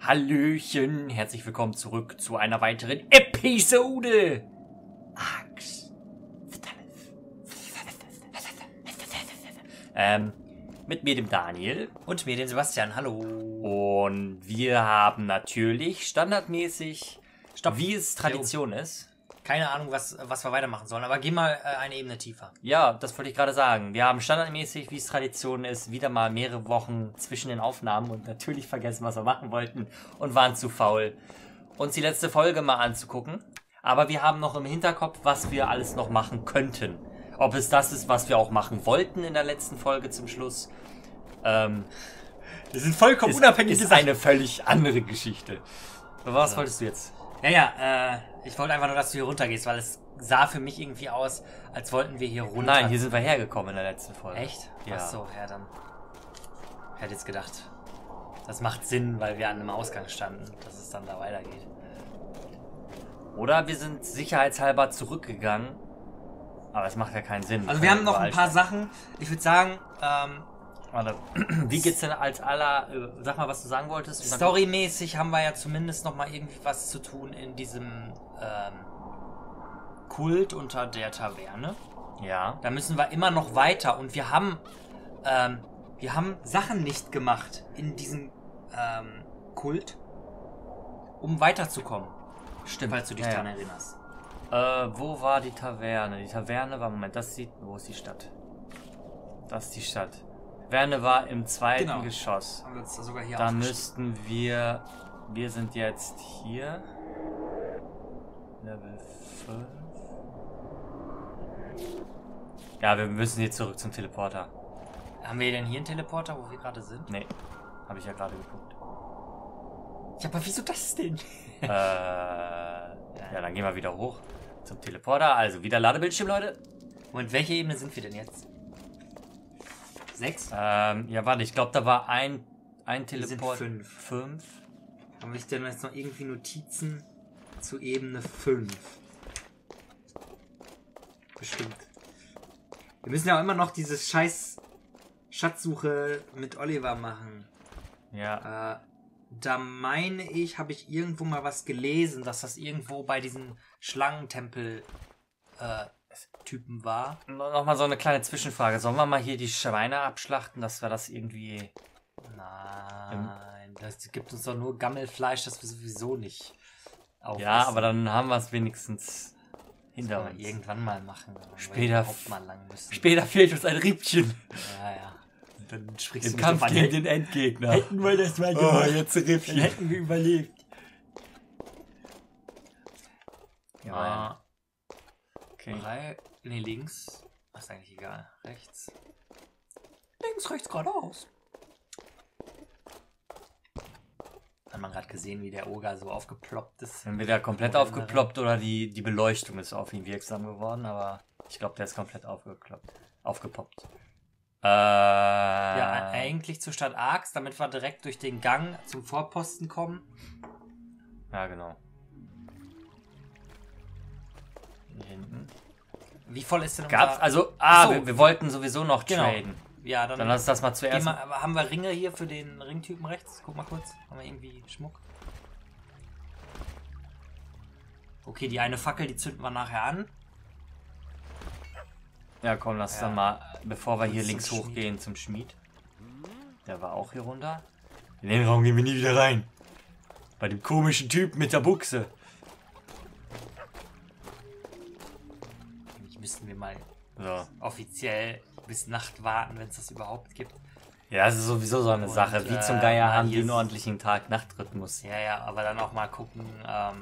Hallöchen, herzlich willkommen zurück zu einer weiteren Episode. Axt. Mit mir, dem Daniel. Und mir, den Sebastian. Hallo. Und wir haben natürlich standardmäßig, wie es Tradition ist. Keine Ahnung, was wir weitermachen sollen, aber geh mal eine Ebene tiefer. Ja, das wollte ich gerade sagen. Wir haben standardmäßig, wie es Tradition ist, wieder mal mehrere Wochen zwischen den Aufnahmen und natürlich vergessen, was wir machen wollten und waren zu faul, uns die letzte Folge mal anzugucken. Aber wir haben noch im Hinterkopf, was wir alles noch machen könnten. Ob es das ist, was wir auch machen wollten in der letzten Folge zum Schluss. Wir sind vollkommen unabhängig. Ist eine völlig andere Geschichte. Was wolltest du jetzt? Ja, ich wollte einfach nur, dass du hier runtergehst, weil es sah für mich irgendwie aus, als wollten wir hier runter. Nein, hier sind wir hergekommen in der letzten Folge. Echt? Ja. Achso, ja dann. Ich hätte jetzt gedacht, das macht Sinn, weil wir an einem Ausgang standen, dass es dann da weitergeht. Oder wir sind sicherheitshalber zurückgegangen. Aber es macht ja keinen Sinn. Also wir haben noch ein paar Sachen. Ich würde sagen, Warte, wie geht's denn als aller, sag mal, was du sagen wolltest? Storymäßig haben wir ja zumindest noch mal irgendwie was zu tun in diesem Kult unter der Taverne. Ja. Da müssen wir immer noch weiter und wir haben Sachen nicht gemacht in diesem Kult, um weiterzukommen. Stimmt. Falls du dich daran erinnerst. Wo war die Taverne? Die Taverne war, Moment, wo ist die Stadt? Das ist die Stadt. Die Taverne war im zweiten Geschoss. Haben wir uns da sogar hier da müssten wir sind jetzt hier. Level 5. Ja, wir müssen jetzt zurück zum Teleporter. Haben wir denn hier einen Teleporter, wo wir gerade sind? Nee, habe ich ja gerade geguckt. Ja, aber wieso das denn? Ja, dann gehen wir wieder hoch zum Teleporter. Also wieder Ladebildschirm, Leute. Und welche Ebene sind wir denn jetzt? 6? Ja, warte, ich glaube, da war ein Teleport. 5. 5. Haben wir denn jetzt noch irgendwie Notizen zu Ebene 5? Bestimmt. Wir müssen ja auch immer noch dieses scheiß Schatzsuche mit Oliver machen. Ja. Da meine ich, habe ich irgendwo mal was gelesen, dass das irgendwo bei diesen Schlangentempel Typen war. Nochmal so eine kleine Zwischenfrage. Sollen wir mal hier die Schweine abschlachten, dass wir das irgendwie... Nein, das gibt uns doch nur Gammelfleisch, das wir sowieso nicht aufessen. Ja, aber dann haben wir es wenigstens hinter uns. Irgendwann mal machen. Später mal lang müssen. Später fehlt uns ein Riebchen. Ja. Dann sprichst Im du Kampf gegen den Endgegner. Hätten wir das mal gemacht. Jetzt Riebchen. Dann hätten wir überlebt. Ja. Okay. Links. Ist eigentlich egal. Rechts. Links, rechts, geradeaus. Hat man gerade gesehen, wie der Oger so aufgeploppt ist? Entweder komplett aufgeploppt oder die Beleuchtung ist auf ihn wirksam geworden, aber ich glaube, der ist komplett aufgepoppt. Ja, eigentlich zur Stadt Arx, damit wir direkt durch den Gang zum Vorposten kommen. Ja, genau. Hier hinten. Wie voll ist denn Gab's, also, wir wollten sowieso noch traden. Ja, dann lass das mal zuerst. Aber haben wir Ringe hier für den Ringtypen rechts? Guck mal kurz. Haben wir irgendwie Schmuck? Okay, die eine Fackel, die zünden wir nachher an. Ja, komm, lass dann mal, bevor wir hier links hochgehen zum Schmied. Der war auch hier runter. In den Raum gehen wir nie wieder rein. Bei dem komischen Typ mit der Buchse. Müssten wir mal offiziell bis Nacht warten, wenn es das überhaupt gibt. Ja, das ist sowieso so eine Sache. Wie zum Geier haben die einen ordentlichen Tag-Nacht-Rhythmus. Ja, aber dann auch mal gucken. Aber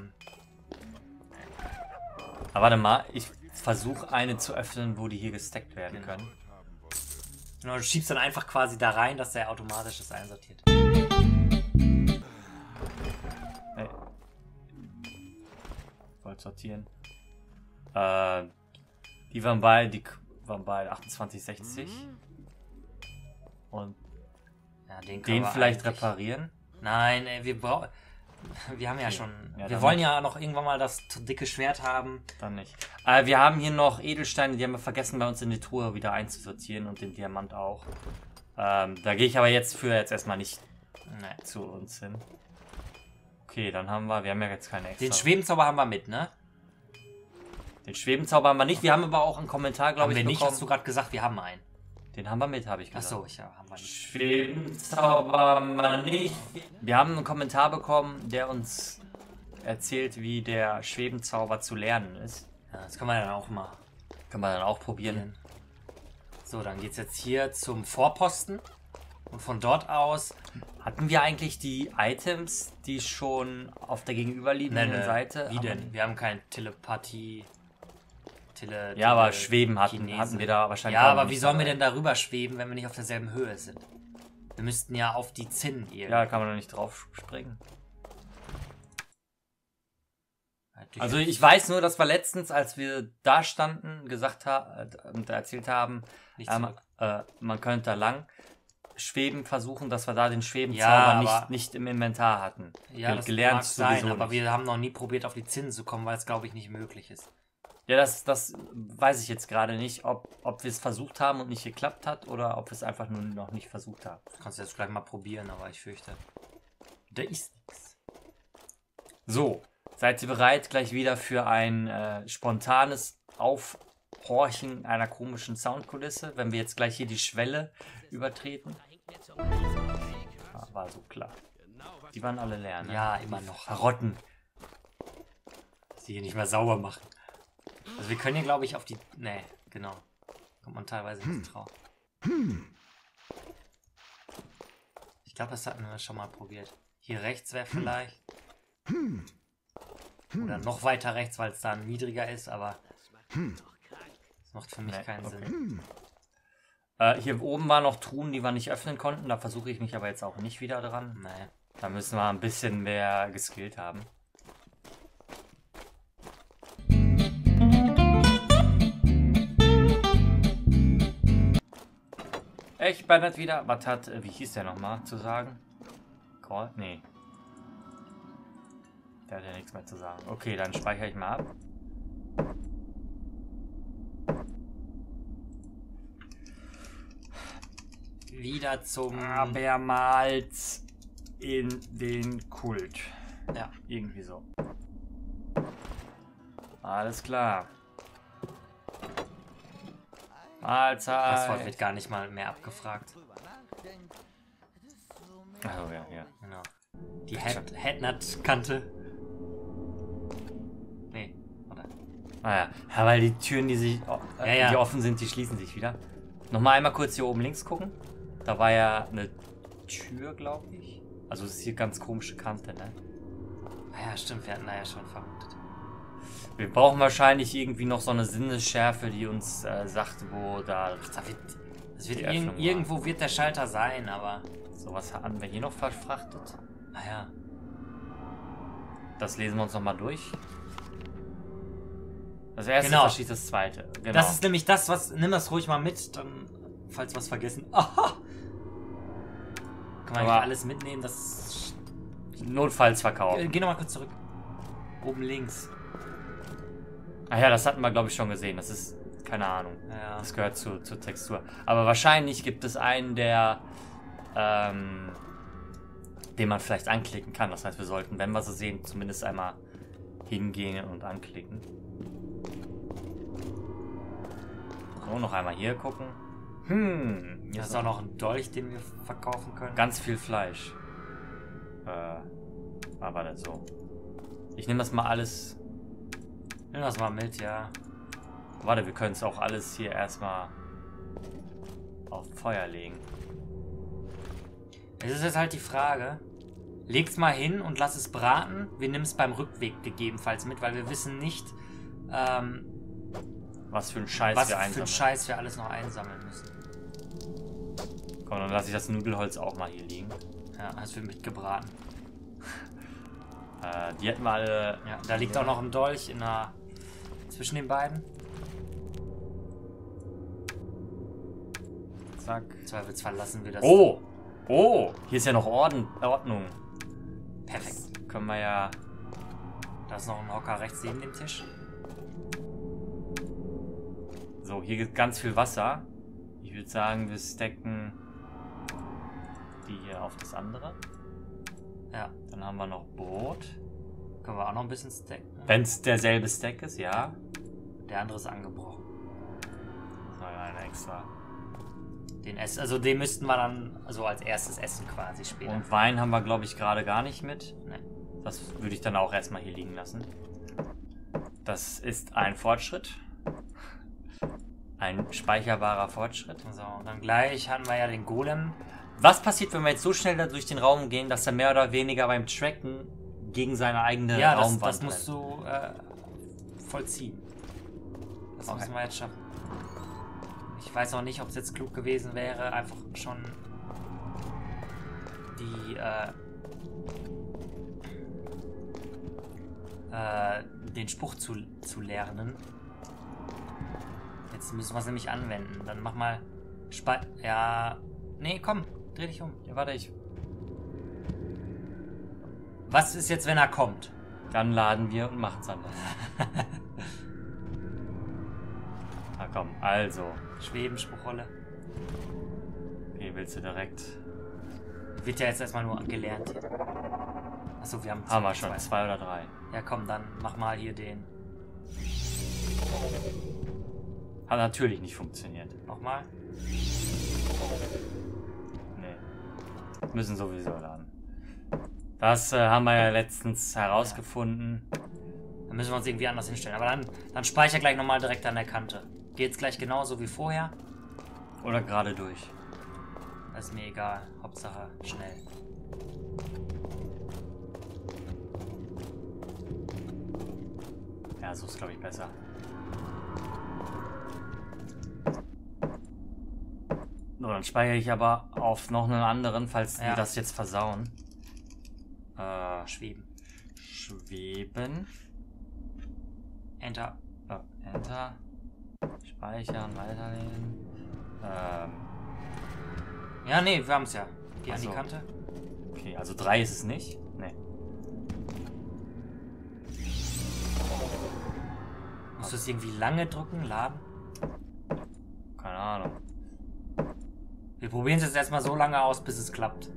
warte mal, ich versuche eine zu öffnen, wo die hier gestackt werden können. Genau, du schiebst dann einfach quasi da rein, dass der automatisch das einsortiert. Hey. Wollte sortieren. Die waren beide 28,60. Und den vielleicht reparieren? Nein, wir haben ja schon... wir wollen ja noch irgendwann mal das dicke Schwert haben. Dann nicht. Wir haben hier noch Edelsteine, die haben wir vergessen bei uns in die Truhe wieder einzusortieren und den Diamant auch. Da gehe ich aber jetzt erstmal nicht zu uns hin. Okay, dann haben wir ja jetzt keine extra. Den Schwebenzauber haben wir mit, ne? Den Schwebenzauber haben wir nicht. Wir haben aber auch einen Kommentar, glaube ich, Haben wir nicht, bekommen. hast du gerade gesagt, wir haben einen. Den haben wir mit, habe ich gesagt. Achso, ja, haben wir nicht. Schwebenzauber haben wir nicht. Wir haben einen Kommentar bekommen, der uns erzählt, wie der Schwebenzauber zu lernen ist. Ja, das kann man dann auch mal. Kann man dann auch probieren. So, dann geht's jetzt hier zum Vorposten. Und von dort aus. Hatten wir eigentlich die Items, die schon auf der gegenüberliegenden Seite? Wie denn? Wir haben keine Telepathie. Ja, aber Schweben hatten wir da wahrscheinlich. Ja, aber wie sollen wir denn darüber schweben, wenn wir nicht auf derselben Höhe sind? Wir müssten ja auf die Zinnen irgendwie. Ja, kann man doch nicht drauf springen. Also ich weiß nur, dass wir letztens, als wir da standen, gesagt haben und erzählt haben, man könnte da lang schweben versuchen, dass wir da den Schwebenzauber nicht im Inventar hatten. Ja, das gelernt mag sein, sowieso aber nicht. wir haben noch nie probiert, auf die Zinsen zu kommen, weil es, glaube ich, nicht möglich ist. Ja, das weiß ich jetzt gerade nicht, ob wir es versucht haben und nicht geklappt hat oder ob wir es einfach nur noch nicht versucht haben. Das kannst du jetzt gleich mal probieren, aber ich fürchte, da ist nichts. So, seid ihr bereit gleich wieder für ein spontanes Aufhorchen einer komischen Soundkulisse, wenn wir jetzt gleich hier die Schwelle übertreten? Ah, war so klar. Die waren alle leer, ne? Ja, immer noch. Karotten. Sie hier nicht mehr sauber machen. Also wir können hier, glaube ich, auf die... Nee, genau. Kommt man teilweise nicht drauf. Ich glaube, das hatten wir schon mal probiert. Hier rechts wäre vielleicht... Oder noch weiter rechts, weil es da niedriger ist, aber... Das macht für mich keinen Sinn. Hier oben waren noch Truhen, die wir nicht öffnen konnten. Da versuche ich mich aber jetzt auch nicht wieder dran. Nee. Da müssen wir ein bisschen mehr geskillt haben. Echt, Bernhard wieder? Was hat, wie hieß der nochmal zu sagen? Call? Nee. Der hat ja nichts mehr zu sagen. Okay, dann speichere ich mal ab. Wieder zum... Abermals in den Kult. Ja. Irgendwie so. Alles klar. Mahlzeit. Passwort wird gar nicht mal mehr abgefragt. Oh ja, ja. Genau. Die Headnut-Kante. Nee, oder? Ah ja. Ja, weil die Türen, die die offen sind, die schließen sich wieder. Nochmal einmal kurz hier oben links gucken. Da war ja eine Tür, glaube ich. Also es ist hier ganz komische Kante, ne? Ah ja, stimmt, wir hatten da ja schon vermutet. Wir brauchen wahrscheinlich irgendwie noch so eine Sinnesschärfe, die uns sagt, wo da... Das wird irgendwo wird der Schalter sein, aber... So, was haben wir hier noch verfrachtet? Naja. Das lesen wir uns nochmal durch. Das erste Genau. verschießt das zweite. Genau. Das ist nämlich das, was... Nimm das ruhig mal mit, dann... Falls wir was vergessen. Aha! Kann man eigentlich alles mitnehmen, das... Notfalls verkaufen. Geh nochmal kurz zurück. Oben links. Ach ja, das hatten wir, glaube ich, schon gesehen. Das ist... Keine Ahnung. Ja. Das gehört zur Textur. Aber wahrscheinlich gibt es einen, der... den man vielleicht anklicken kann. Das heißt, wir sollten, wenn wir sie sehen, zumindest einmal hingehen und anklicken. So, noch einmal hier gucken. Hier ist auch noch ein Dolch, den wir verkaufen können. Ganz viel Fleisch. Aber das so. Ich nehme das mal alles. Nimm das mal mit, ja. Warte, wir können es auch alles hier erstmal auf Feuer legen. Es ist jetzt halt die Frage. Leg's mal hin und lass es braten. Wir nehmen es beim Rückweg gegebenenfalls mit, weil wir wissen nicht, was für ein Scheiß was wir für einsammeln. ein Scheiß wir alles noch einsammeln müssen. Komm, dann lasse ich das Nudelholz auch mal hier liegen. Ja, das wird mitgebraten. Die hätten wir alle... Ja, da liegt auch noch ein Dolch zwischen den beiden. Zack. Im Zweifelsfall lassen wir das. Oh! Oh! Hier ist ja noch Ordnung. Perfekt. Das können wir ja... Da ist noch ein Hocker rechts neben dem Tisch. So, hier gibt ganz viel Wasser. Ich würde sagen, wir stacken die hier auf das andere. Ja. Dann haben wir noch Brot. Können wir auch noch ein bisschen stacken. Wenn es derselbe Stack ist, ja. Der andere ist angebrochen. So, ein extra. Also den müssten wir dann so als erstes essen quasi später. Und Wein haben wir, glaube ich, gerade gar nicht mit. Nee. Das würde ich dann auch erstmal hier liegen lassen. Das ist ein Fortschritt. Ein speicherbarer Fortschritt. So, und dann gleich hatten wir ja den Golem. Was passiert, wenn wir jetzt so schnell da durch den Raum gehen, dass er mehr oder weniger beim Tracken gegen seine eigene Raumwand das musst du vollziehen. Das müssen wir jetzt schaffen. Ich weiß auch nicht, ob es jetzt klug gewesen wäre, einfach schon den Spruch zu lernen. Jetzt müssen wir es nämlich anwenden. Dann mach mal ja. Nee, komm, dreh dich um. Ja, warte, ich. Was ist jetzt, wenn er kommt? Dann laden wir und machen es anders. Na komm, also. Schweben, Spruchrolle. Okay, willst du direkt. Wird ja jetzt erstmal nur gelernt. Achso, wir haben wir schon, 2 oder 3. Ja komm, dann mach mal hier den. Hat natürlich nicht funktioniert. Nochmal. Nee. Müssen sowieso laden. Das haben wir ja letztens herausgefunden. Dann müssen wir uns irgendwie anders hinstellen. Aber dann speicher gleich nochmal direkt an der Kante. Geht's gleich genauso wie vorher? Oder gerade durch. Das ist mir egal. Hauptsache schnell. Ja, so ist, glaube ich, besser. So, dann speichere ich aber auf noch einen anderen, falls die das jetzt versauen. Schweben. Schweben. Enter. Enter. Speichern, weiterlesen. Ja, nee, wir haben es ja. Geh an die so. Kante. Okay, also 3 ist es nicht. Nee. Musst du es irgendwie lange drücken, laden? Keine Ahnung. Wir probieren es jetzt erstmal so lange aus, bis es klappt.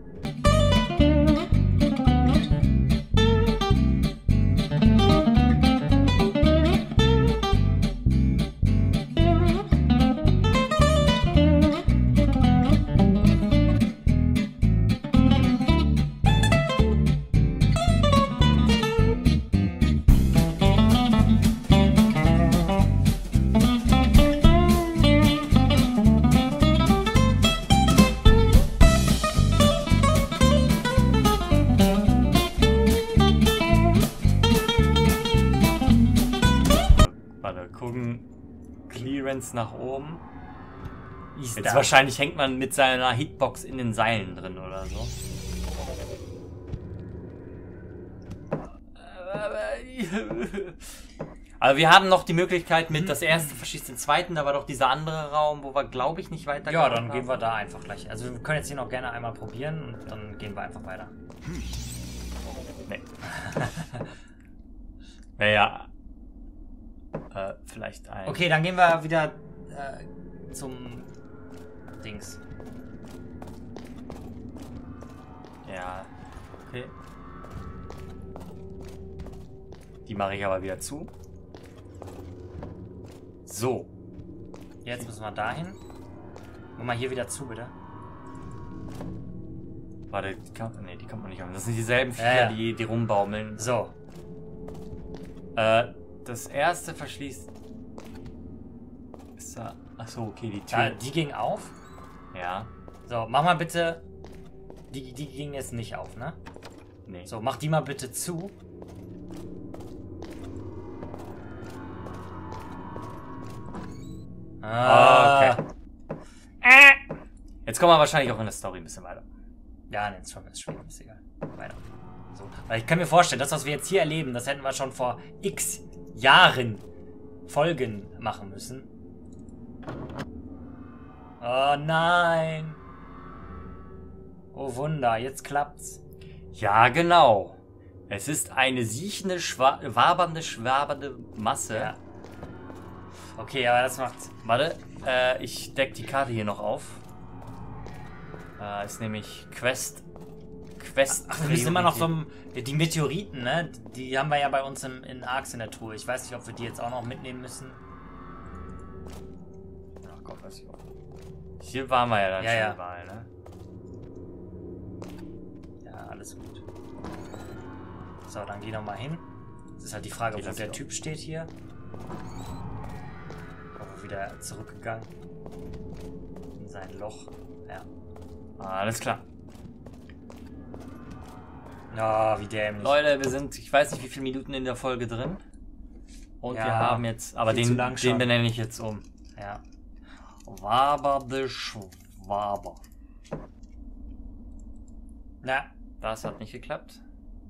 Clearance nach oben. Ist Jetzt wahrscheinlich hängt man mit seiner Hitbox in den Seilen drin oder so. Aber wir haben noch die Möglichkeit mit das erste verschießt den zweiten, da war doch dieser andere Raum, wo wir glaube ich nicht weiter. Ja, dann gehen wir da einfach gleich. Also wir können jetzt hier noch gerne einmal probieren und dann gehen wir einfach weiter. Nee. Naja. Vielleicht ein. Okay, dann gehen wir wieder zum Dings. Ja. Okay. Die mache ich aber wieder zu. So. Jetzt müssen wir dahin. Mach mal hier wieder zu, bitte. Warte, die kann man nicht haben. Das sind dieselben Viecher, die rumbaumeln. So. Das erste verschließt. Ist da. Achso, okay, die Tür. Ja, die ging auf. Ja. So, mach mal bitte. Die ging jetzt nicht auf, ne? Nee. So, mach die mal bitte zu. Okay. Jetzt kommen wir wahrscheinlich auch in der Story ein bisschen weiter. Ja, ne, ist schon schwierig, ist egal. Weiter. So. Weil ich kann mir vorstellen, das, was wir jetzt hier erleben, das hätten wir schon vor x Jahren Folgen machen müssen. Oh nein. Oh Wunder, jetzt klappt's. Ja, genau. Es ist eine siechende, wabernde, schwabernde Masse. Ja. Okay, aber das macht's. Warte, ich deck die Karte hier noch auf. Ist nämlich Quest Quest. Ach, wir müssen immer noch so die Meteoriten, ne? Die haben wir ja bei uns in Arx in der Truhe. Ich weiß nicht, ob wir die jetzt auch noch mitnehmen müssen. Ach Gott, weiß ich auch. Hier waren wir ja dann schon überall, ne? Ja, alles gut. So, dann geh noch mal hin. Das ist halt die Frage, wo der Typ steht hier. Auch wieder zurückgegangen. In sein Loch. Ja. Alles klar. Oh, wie dämlich. Leute, wir sind, ich weiß nicht, wie viele Minuten in der Folge drin. Und wir haben jetzt, aber den benenne ich jetzt um. Ja. Waber de Schwaber. Na. Das hat nicht geklappt.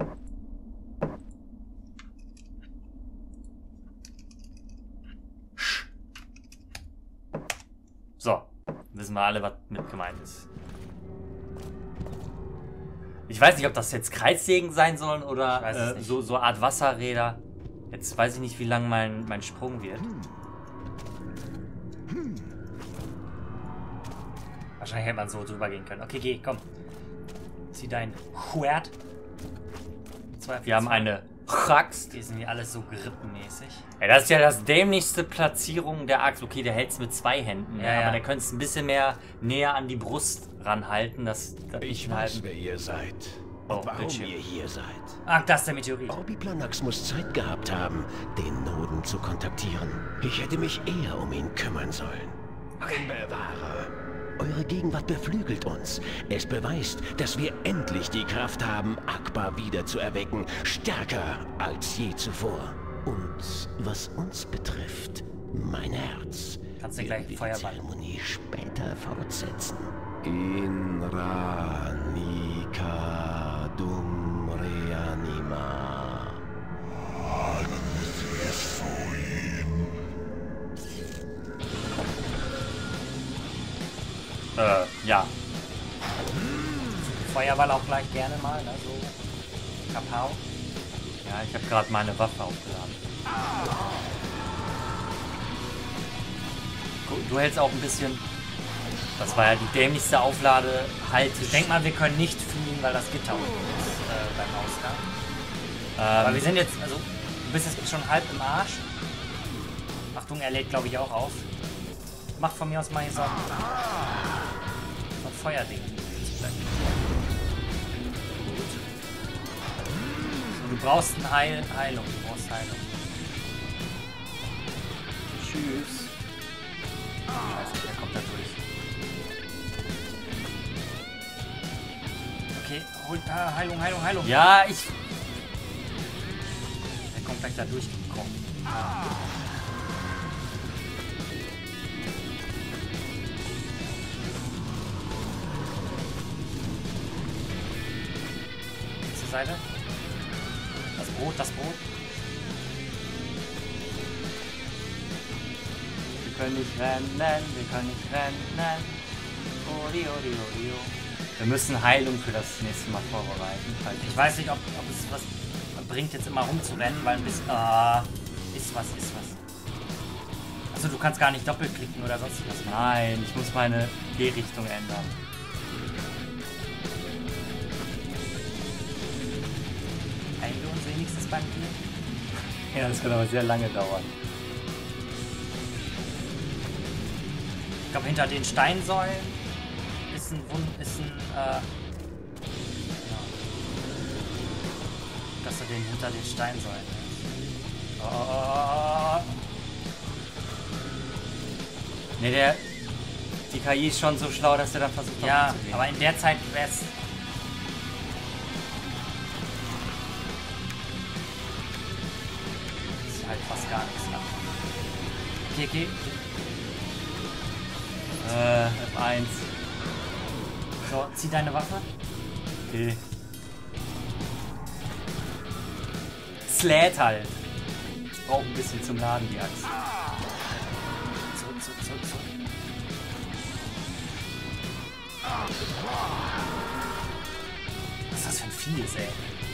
So. Wissen wir alle, was mit gemeint ist. Ich weiß nicht, ob das jetzt Kreissägen sein sollen oder so eine Art Wasserräder. Jetzt weiß ich nicht, wie lang mein Sprung wird. Wahrscheinlich hätte man so drüber gehen können. Okay, geh, komm. Zieh dein Schwert. Wir haben eine Axt. Die sind hier alles so grippenmäßig. Ja, das ist ja das dämlichste Platzierung der Axt. Okay, der hält es mit 2 Händen. Ja, aber der könnte es ein bisschen mehr näher an die Brust ranhalten. Ich weiß, wer ihr seid. Und warum ihr hier seid. Ach, das ist der Meteorit. Orbiplanax muss Zeit gehabt haben, den Noden zu kontaktieren. Ich hätte mich eher um ihn kümmern sollen. Okay. Bewahre. Eure Gegenwart beflügelt uns. Es beweist, dass wir endlich die Kraft haben, Akbar wieder zu erwecken. Stärker als je zuvor. Und was uns betrifft, mein Herz, kannst du gleich die Zeremonie später fortsetzen. In Ranika dum reanima. Ja. Feuerball auch gleich gerne mal, ne? So. Kapau. Ja, ich habe gerade meine Waffe aufgeladen. Du hältst auch ein bisschen. Das war ja die dämlichste Aufladehalte. Ich denke mal, wir können nicht fliehen, weil das Gitter unten ist beim Ausgang. Aber wir sind jetzt, also, du bist jetzt schon halb im Arsch. Achtung, er lädt, glaube ich, auch auf. Mach von mir aus mal hier so ein Feuerding. So, du brauchst eine Heilung. Du brauchst Heilung. Tschüss. Scheiße, der kommt da durch. Okay, hol Heilung. Ja, Der kommt gleich da durchgekommen. Zur Seite. Das Brot. Wir können nicht rennen. Odi. Wir müssen Heilung für das nächste Mal vorbereiten. Ich weiß nicht, ob es was bringt, jetzt immer rumzurennen, weil ein bisschen... ist was. Achso, du kannst gar nicht doppelklicken oder sonst was. Nein, ich muss meine Gehrichtung ändern. Heilen wir uns wenigstens beim Tier? Ja, das wird aber sehr lange dauern. Ich glaube, hinter den Steinsäulen ist dass du den hinter den Steinsäulen ist. Ne, die KI ist schon so schlau, dass der dann versucht, ja, aber in der Zeit wär's. Ist halt fast gar nichts nach. Okay. F1. So, zieh deine Waffe. Okay. Es lädt halt. Ich brauche ein bisschen zum Laden, die Axt. Zurück. Was ist das für ein Vieh, ey?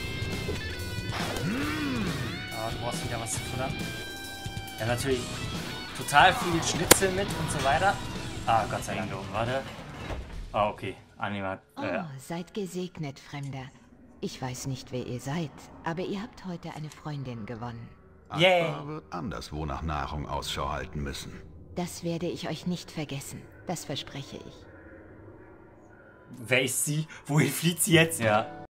Oh, du brauchst wieder was zu futtern. Ja, natürlich total viel Schnitzel mit und so weiter. Ah, Gott sei Dank. Warte. Ah, okay. Anima. Seid gesegnet, Fremder. Ich weiß nicht, wer ihr seid, aber ihr habt heute eine Freundin gewonnen. Akbar wird anderswo nach Nahrung Ausschau halten müssen. Das werde ich euch nicht vergessen. Das verspreche ich. Wer ist sie? Wohin flieht sie jetzt? Ja.